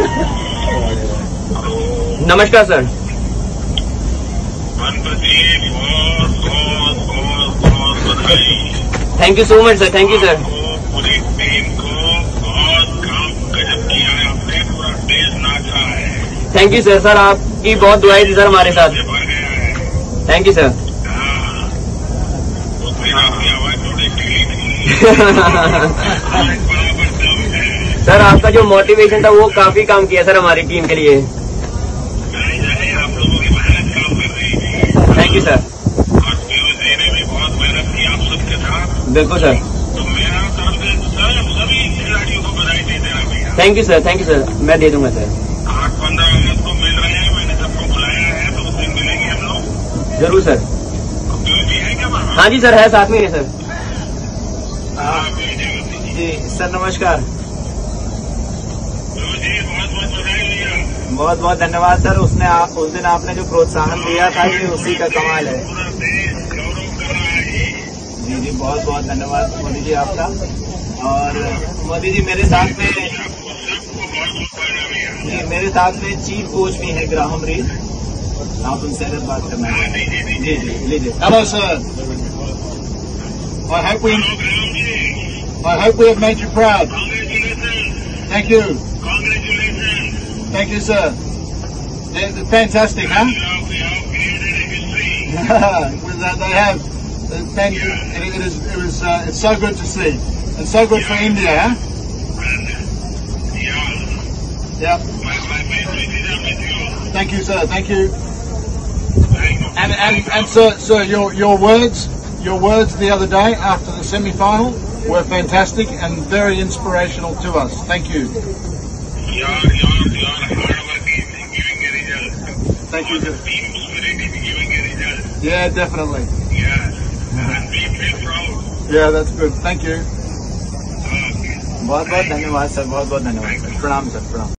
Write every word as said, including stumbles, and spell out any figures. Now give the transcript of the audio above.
नमस्कार sir. Thank you so much sir, thank you sir. पूरी team को बहुत काम गजब किया है आपने, पूरा देश नाचा है। Thank you sir. सर आपकी बहुत दुआएं थी सर हमारे साथ। Thank you sir. आपकी आवाज थोड़ी ढीली थी। सर आपका जो मोटिवेशन था वो काफी काम किया सर हमारी टीम के लिए। आप लोगों की मेहनत काम कर रही थी। Thank you sir. और पीयूजी ने भी बहुत मेहनत की आप सबके साथ। बिल्कुल सर। तो मेरा तरफ से सर सभी खिलाड़ियों को बधाई दे देना भैया। Thank you sir, thank you sir. मैं दे दूंगा सर। आठ पंद्रह अगस्त को मिल रहे हैं, मैंने सबको बुलाया है, तो उस दिन मिलेंगे हम लोग। जरूर सर। पीयूजी है क्या वहाँ? हाँ जी सर, है साथ में है सर। जी सर नमस्कार। पीयूजी बहुत बहुत बधाई भैया। बहुत बहुत धन्यवाद सर। उसने आप उस दिन आपने जो प्रोत्साहन दिया था ये उसी का कमाल है। पूरा देश गौरव कर रहा है ये। जी जी बहुत बहुत धन्यवाद मोदी जी आपका। और मोदी जी मेरे साथ में सबको सबको बहुत बहुत बधाई भैया। जी मेरे साथ में चीफ कोच भी है ग्राहम रीड, आप उनसे अगर बात करना है। जी जी लीजिए। Hello, sir. I hope we, I hope we have made you proud. Congratulations. Thank you. Congratulations. Thank you, sir. They're, they're fantastic, huh? You have, you have created a history. With that they have. Uh, Thank you. It, it is. It was. Uh, it's so good to see, and so good for India, huh? And, yeah, Yep. my, my best wishes are with you. Thank you, sir. Thank you. Thank you. And and and sir, sir, your your words, your words the other day after the semi-final were fantastic and very inspirational to us. Thank you. Your, your, your hard work is giving a result. Thank you. Your team spirit is giving a result. Yeah, definitely. Yeah. And we feel proud. Yeah, that's good. Thank you. Okay. बहुत बहुत धन्यवाद sir, बहुत बहुत धन्यवाद sir. प्रणाम sir, प्रणाम।